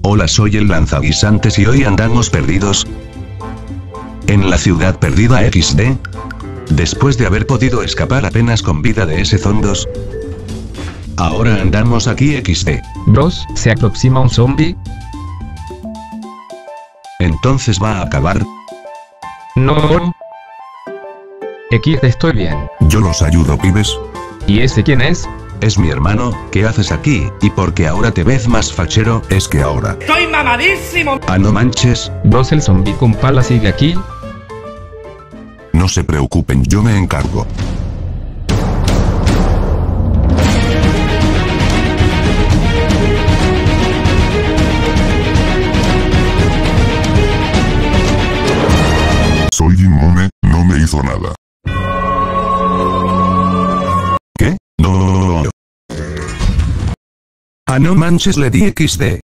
Hola, soy el lanzaguisantes y hoy andamos perdidos en la ciudad perdida XD. Después de haber podido escapar apenas con vida de ese zondos, ahora andamos aquí XD. Bros, se aproxima un zombie. Entonces va a acabar. No. XD, estoy bien. Yo los ayudo, pibes. ¿Y ese quién es? Es mi hermano. ¿Qué haces aquí? ¿Y por qué ahora te ves más fachero? Es que ahora. ¡Estoy mamadísimo! Ah, no manches. Bros, el zombie con pala sigue aquí. No se preocupen, yo me encargo. Soy inmune, no me hizo nada. ¿Qué? No. Ah, no manches, le di XD.